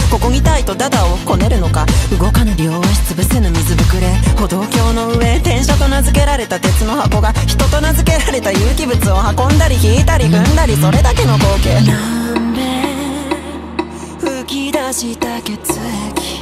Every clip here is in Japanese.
ここにたいとダダをこねるのか。動かぬ両足潰せぬ水ぶくれ、歩道橋の上、電車と名付けられた鉄の箱が人と名付けられた有機物を運んだり引いたり踏んだり、それだけの光景。南米吹き出した血液、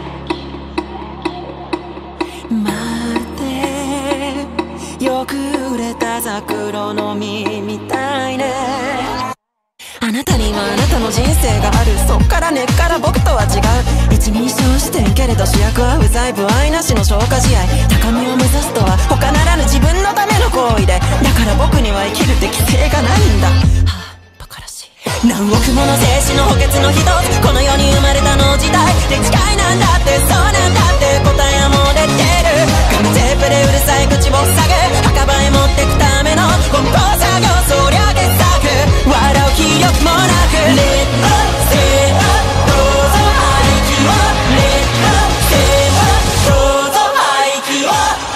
まるでよく売れたザクロの実みたいね。あなたにはあなたの人生がある。そっから根っから僕とは違う。一人称視点けれど主役は不在、不愛なしの消化試合。高みを目指すとは他ならぬ自分のための行為で、だから僕には生きるって規制がないんだ。はあ、バカらしい。何億もの精子の補欠の一つ、この世に生まれたの時代で誓いなんだって、そうなんだって答えはもう出てる。ガムテープでうるさい口を塞ぐ、墓場へ持ってくための梱包作業、そりゃ傑作。笑う気力もなく Let us say up どうぞ排気を Let us say up どうぞ排気を。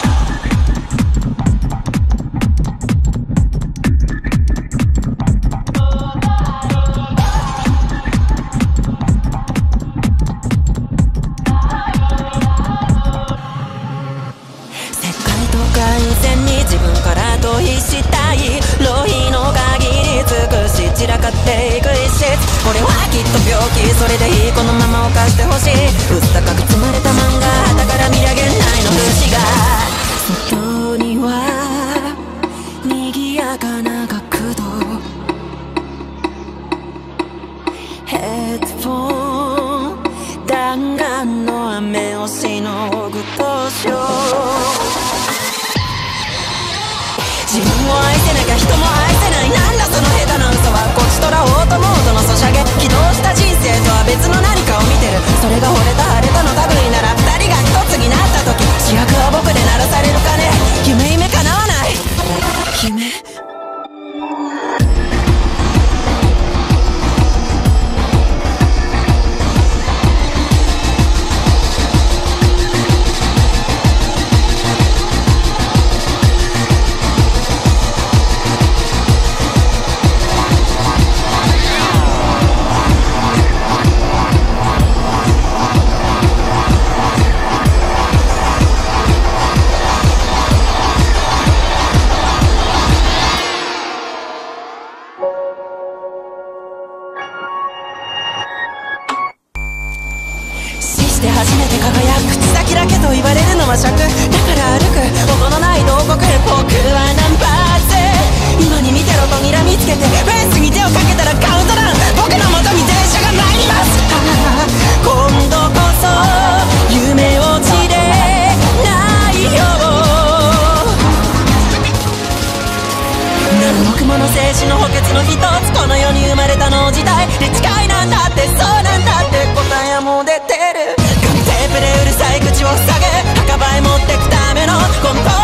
世界と海線に自分から逃避したい。浪費の限り尽くし散らかっていく一室。俺はきっと病気、それでいい、このまま犯してほしい。うっさかく積まれた漫画、だから見上げないの節が。外には賑やかな学童、ヘッドフォン弾丸の雨をしのぐとしよう。自分を愛せなきゃ人も愛せない、なんだその下手な嘘は。こちとらオートモードのソシャゲ、起動した人生とは別の何かを見てる。それが惚れた晴れたの類なら二人が一つになった時、主役は僕で鳴らされるかね。夢夢叶わない夢。して初めて輝く、口先だけと言われるのは尺だから歩く、音のない洞窟へ僕はナンバー2。今に見てろと睨みつけてフェンスに手をかけたらカウントダウン、僕の元に電車が参ります。今度こそ夢落ちでないよ。何億もの精子の補欠の一つ、この世に生まれたの時代で誓いなんだって、そうなんだって答えはもう出てる。ガムテープでうるさい口を塞ぐ、墓場へ持ってくための梱包